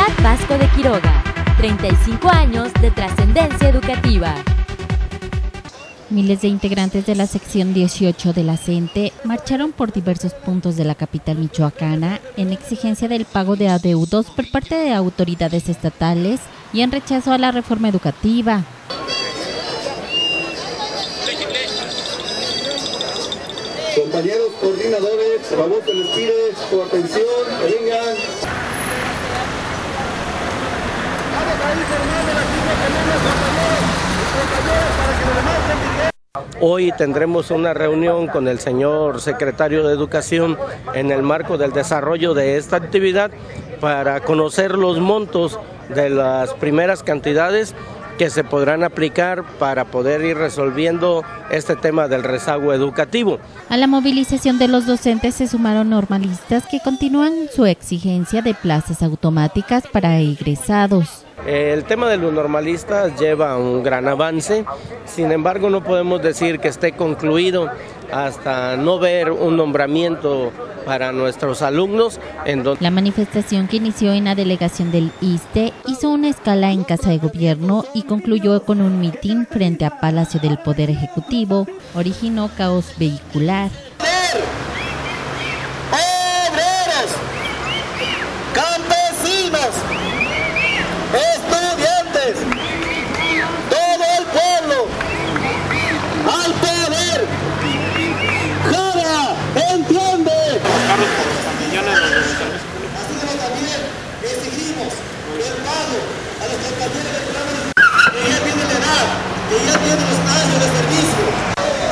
Universidad Vasco de Quiroga, 35 años de trascendencia educativa. Miles de integrantes de la sección 18 de la CENTE marcharon por diversos puntos de la capital michoacana en exigencia del pago de adeudos por parte de autoridades estatales y en rechazo a la reforma educativa. Compañeros coordinadores, por favor se les pide su atención, que vengan. Hoy tendremos una reunión con el señor secretario de Educación en el marco del desarrollo de esta actividad para conocer los montos de las primeras cantidades que se podrán aplicar para poder ir resolviendo este tema del rezago educativo. A la movilización de los docentes se sumaron normalistas que continúan su exigencia de plazas automáticas para egresados. El tema de los normalistas lleva un gran avance, sin embargo no podemos decir que esté concluido hasta no ver un nombramiento para nuestros alumnos. La manifestación, que inició en la delegación del ISSSTE, hizo una escala en Casa de Gobierno y concluyó con un mitin frente a Palacio del Poder Ejecutivo. Originó caos vehicular. ¡Obreros! ¡Campesinos! ¡Estudiantes! ¡Todo el pueblo! ¡Al poder! ¡Jara! ¡Entiende! También exigimos el pago a los compañeros del programa que ya tienen la edad, que ya tienen los años de servicio.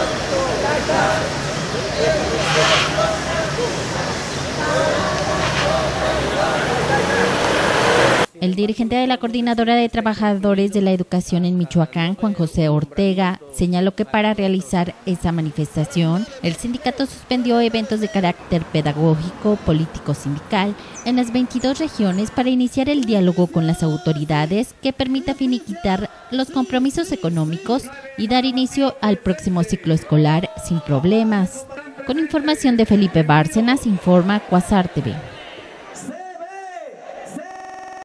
El dirigente de la Coordinadora de Trabajadores de la Educación en Michoacán, Juan José Ortega, señaló que para realizar esa manifestación, el sindicato suspendió eventos de carácter pedagógico, político, sindical en las 22 regiones para iniciar el diálogo con las autoridades que permita finiquitar los compromisos económicos y dar inicio al próximo ciclo escolar sin problemas. Con información de Felipe Bárcenas, informa Cuasar TV.